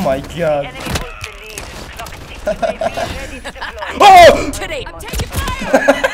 my god. Enemy holds the lead. Clock ticking. UAV ready to deploy. Oh! Today, I'm taking fire!